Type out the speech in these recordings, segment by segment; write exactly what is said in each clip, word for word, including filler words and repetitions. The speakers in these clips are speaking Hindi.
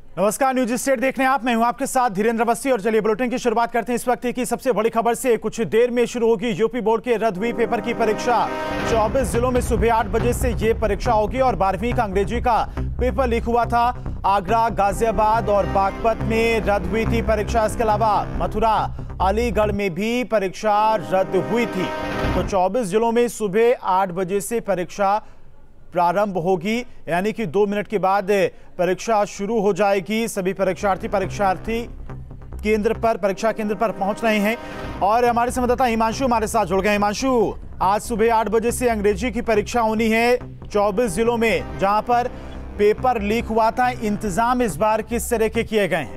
नमस्कार, न्यूज स्टेट देखने आप। मैं हूं आपके साथ धीरेन्द्र अवस्थी और चलिए बुलेटिन की शुरुआत करते हैं इस वक्त की सबसे बड़ी खबर से। कुछ देर में शुरू होगी यूपी बोर्ड के रद्द हुई पेपर की परीक्षा। चौबीस जिलों में सुबह आठ बजे से ये परीक्षा होगी और बारहवीं का अंग्रेजी का पेपर लीक हुआ था। आगरा, गाजियाबाद और बागपत में रद्द हुई थी परीक्षा। इसके अलावा मथुरा, अलीगढ़ में भी परीक्षा रद्द हुई थी। तो चौबीस जिलों में सुबह आठ बजे से परीक्षा प्रारंभ होगी, यानी कि दो मिनट के बाद परीक्षा शुरू हो जाएगी। सभी परीक्षार्थी परीक्षार्थी केंद्र पर परीक्षा केंद्र पर पहुंच रहे हैं और हमारे संवाददाता हिमांशु हमारे साथ जुड़ गए। हिमांशु, आज सुबह आठ बजे से अंग्रेजी की परीक्षा होनी है चौबीस जिलों में जहां पर पेपर लीक हुआ था। इंतजाम इस बार किस तरह के किए गए हैं?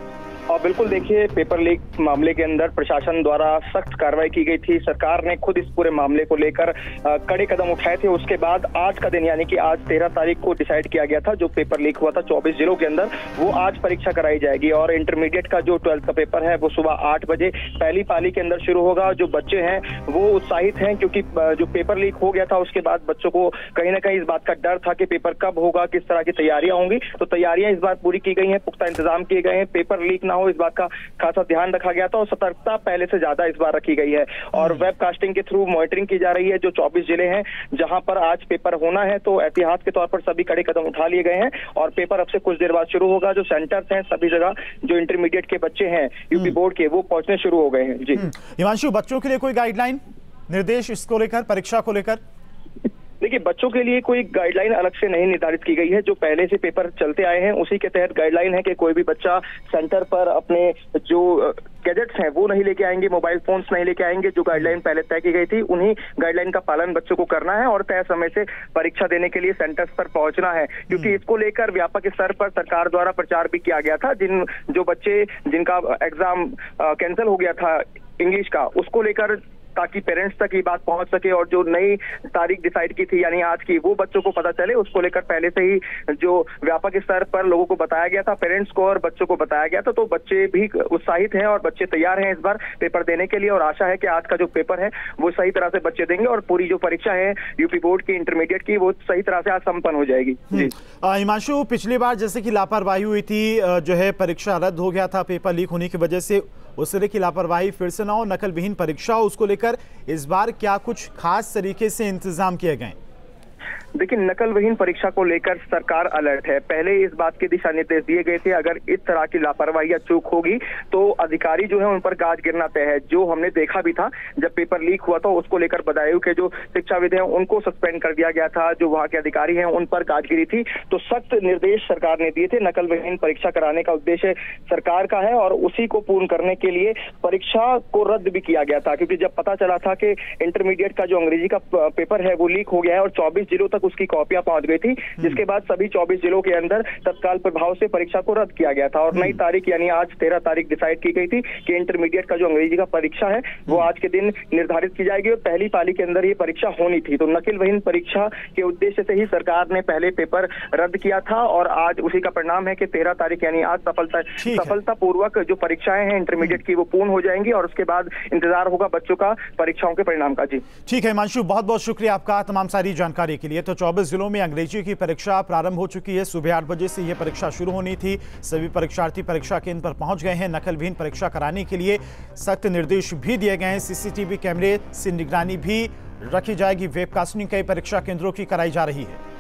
और बिल्कुल देखिए, पेपर लीक मामले के अंदर प्रशासन द्वारा सख्त कार्रवाई की गई थी। सरकार ने खुद इस पूरे मामले को लेकर कड़े कदम उठाए थे। उसके बाद आज का दिन यानी कि आज तेरह तारीख को डिसाइड किया गया था, जो पेपर लीक हुआ था चौबीस जिलों के अंदर, वो आज परीक्षा कराई जाएगी। और इंटरमीडिएट का जो ट्वेल्थ का पेपर है वो सुबह आठ बजे पहली पाली के अंदर शुरू होगा। जो बच्चे हैं वो उत्साहित हैं, क्योंकि जो पेपर लीक हो गया था उसके बाद बच्चों को कहीं ना कहीं इस बात का डर था कि पेपर कब होगा, किस तरह की तैयारियां होंगी। तो तैयारियां इस बार पूरी की गई हैं, पुख्ता इंतजाम किए गए हैं, पेपर लीक ना हो इस बात का खासा ध्यान रखा गया था और सतर्कता पहले से ज्यादा इस बार रखी गई है। और वेबकास्टिंग के थ्रू मॉनिटरिंग की जा रही है। जो चौबीस जिले हैं जहां पर आज पेपर होना है, तो एहतियात के तौर पर सभी कड़े कदम उठा लिए गए हैं और पेपर अब से कुछ देर बाद शुरू होगा। जो सेंटर्स हैं सभी जगह जो इंटरमीडिएट के बच्चे हैं यूपी बोर्ड के, वो पहुंचने शुरू हो गए हैं। जी हिमांशु, बच्चों के लिए कोई गाइडलाइन निर्देश इसको लेकर, परीक्षा को लेकर? देखिए, बच्चों के लिए कोई गाइडलाइन अलग से नहीं निर्धारित की गई है। जो पहले से पेपर चलते आए हैं उसी के तहत गाइडलाइन है कि कोई भी बच्चा सेंटर पर अपने जो गैजेट्स हैं वो नहीं लेके आएंगे, मोबाइल फोन्स नहीं लेके आएंगे। जो गाइडलाइन पहले तय की गई थी उन्हीं गाइडलाइन का पालन बच्चों को करना है और तय समय से परीक्षा देने के लिए सेंटर्स पर पहुंचना है। क्योंकि इसको लेकर व्यापक स्तर पर सरकार द्वारा प्रचार भी किया गया था। जिन जो बच्चे जिनका एग्जाम कैंसिल हो गया था इंग्लिश का, उसको लेकर ताकि पेरेंट्स तक ये बात पहुंच सके और जो नई तारीख डिसाइड की थी यानी आज की, वो बच्चों को पता चले, उसको लेकर पहले से ही जो व्यापक स्तर पर लोगों को बताया गया था, पेरेंट्स को और बच्चों को बताया गया था। तो बच्चे भी उत्साहित हैं और बच्चे तैयार हैं इस बार पेपर देने के लिए और आशा है कि आज का जो पेपर है वो सही तरह से बच्चे देंगे और पूरी जो परीक्षा है यूपी बोर्ड की इंटरमीडिएट की, वो सही तरह से आज संपन्न हो जाएगी। जी हिमांशु, पिछली बार जैसे कि लापरवाही हुई थी, जो है परीक्षा रद्द हो गया था पेपर लीक होने की वजह से, उस तरह की लापरवाही फिर से ना हो, नकल विहीन परीक्षा हो, उसको लेकर इस बार क्या कुछ खास तरीके से इंतजाम किए गए? देखिए, नकल विहीन परीक्षा को लेकर सरकार अलर्ट है। पहले इस बात के दिशा निर्देश दिए गए थे अगर इस तरह की लापरवाही या चूक होगी तो अधिकारी जो है उन पर गाज गिरना तय है। जो हमने देखा भी था जब पेपर लीक हुआ था, उसको लेकर बदायूं के जो शिक्षाविद हैं उनको सस्पेंड कर दिया गया था। जो वहां के अधिकारी हैं उन पर गाज गिरी थी। तो सख्त निर्देश सरकार ने दिए थे। नकल विहीन परीक्षा कराने का उद्देश्य सरकार का है और उसी को पूर्ण करने के लिए परीक्षा को रद्द भी किया गया था। क्योंकि जब पता चला था कि इंटरमीडिएट का जो अंग्रेजी का पेपर है वो लीक हो गया है और चौबीस जिलों तक उसकी कॉपियां पहुंच गई थी, जिसके बाद सभी चौबीस जिलों के अंदर तत्काल प्रभाव से परीक्षा को रद्द किया गया था और नई तारीख यानी आज तेरह तारीख डिसाइड की गई थी कि इंटरमीडिएट का जो अंग्रेजी का परीक्षा है वो आज के दिन निर्धारित की जाएगी और पहली पाली के अंदर ये परीक्षा होनी थी। तो नकल विहीन परीक्षा के उद्देश्य से ही सरकार ने पहले पेपर रद्द किया था और आज उसी का परिणाम है कि तेरह तारीख यानी आज सफलता सफलता पूर्वक जो परीक्षाएं हैं इंटरमीडिएट की वो पूर्ण हो जाएंगी और उसके बाद इंतजार होगा बच्चों का परीक्षाओं के परिणाम का। जी ठीक है हिमांशु, बहुत बहुत शुक्रिया आपका तमाम सारी जानकारी के लिए। तो चौबीस जिलों में अंग्रेजी की परीक्षा प्रारंभ हो चुकी है। सुबह आठ बजे से यह परीक्षा शुरू होनी थी। सभी परीक्षार्थी परीक्षा केंद्र पर पहुंच गए हैं। नकल विहीन परीक्षा कराने के लिए सख्त निर्देश भी दिए गए हैं। सीसीटीवी कैमरे से निगरानी भी रखी जाएगी। वेबकास्टिंग कई परीक्षा केंद्रों की कराई जा रही है।